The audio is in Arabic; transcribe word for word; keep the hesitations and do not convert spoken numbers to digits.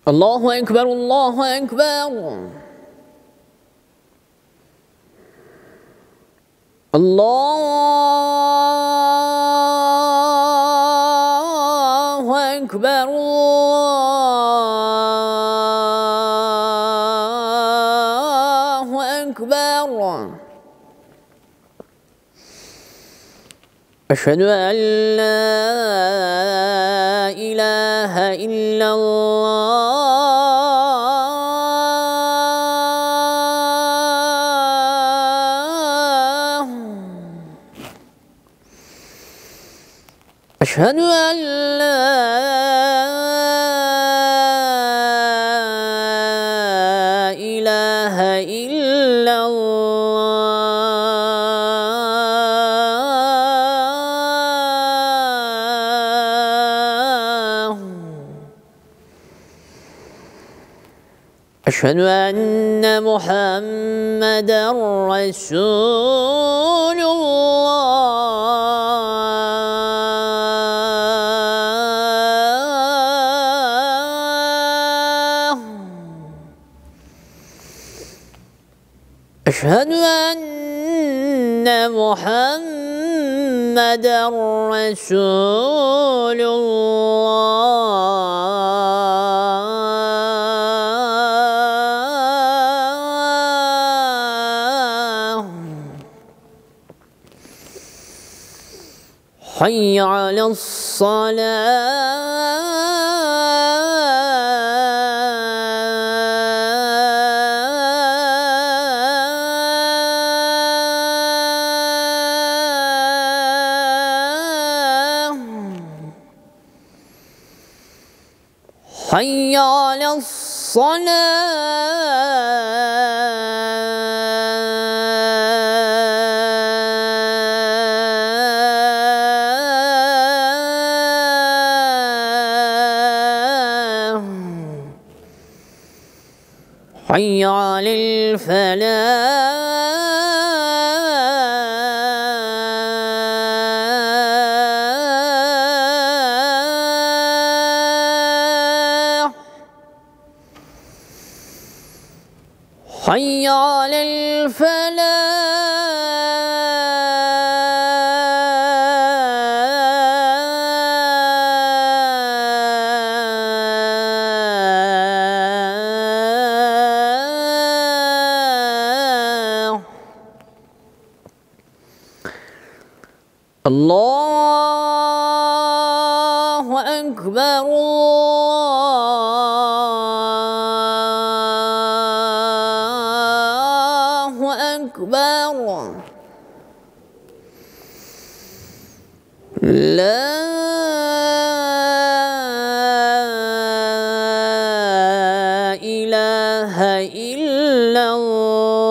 الله أكبر الله أكبر الله أكبر الله أكبر أشهد أن لا إله إلا الله أشهد أن لا إله إلا الله أشهد أن محمدًا رسول الله أشهد أن محمدًا رسول الله حي على الصلاة حي على الصلاة حي على الفلاح حي على الفلاح الله أكبر الله أكبر لا إله إلا الله